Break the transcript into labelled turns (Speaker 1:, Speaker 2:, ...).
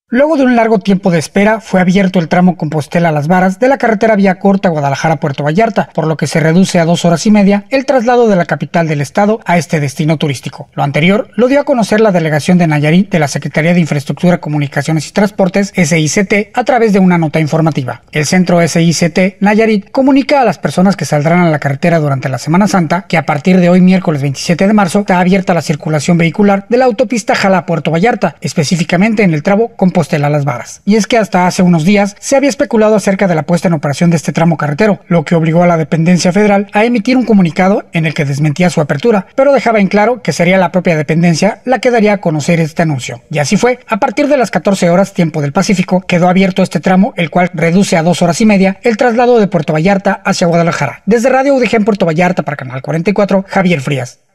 Speaker 1: Luego de un largo tiempo de espera, fue abierto el tramo Compostela-Las Varas de la carretera vía corta Guadalajara-Puerto Vallarta, por lo que se reduce a 2 horas y media el traslado de la capital del estado a este destino turístico. Lo anterior lo dio a conocer la delegación de Nayarit de la Secretaría de Infraestructura, Comunicaciones y Transportes, SICT, a través de una nota informativa. El centro SICT Nayarit comunica a las personas que saldrán a la carretera durante la Semana Santa que a partir de hoy, miércoles 27 de marzo, está abierta la circulación vehicular de la autopista Jala-Puerto Vallarta, específicamente en el tramo Compostela-Las Varas. Y es que hasta hace unos días se había especulado acerca de la puesta en operación de este tramo carretero, lo que obligó a la dependencia federal a emitir un comunicado en el que desmentía su apertura, pero dejaba en claro que sería la propia dependencia la que daría a conocer este anuncio. Y así fue. A partir de las 14 horas tiempo del Pacífico quedó abierto este tramo, el cual reduce a 2 horas y media el traslado de Puerto Vallarta hacia Guadalajara. Desde Radio UDG en Puerto Vallarta para Canal 44, Javier Frías.